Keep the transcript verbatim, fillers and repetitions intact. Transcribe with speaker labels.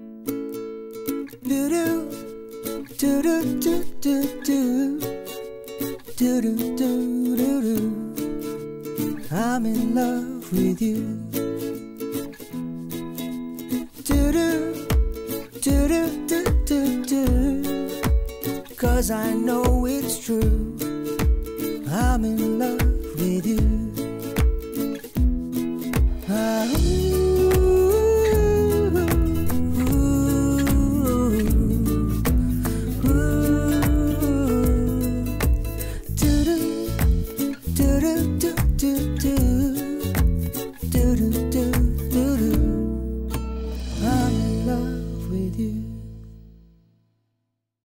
Speaker 1: Do do do do do do do do do do do do. I'm in love with you. Do do do do do do do. 'Cause I know it's true. I'm in love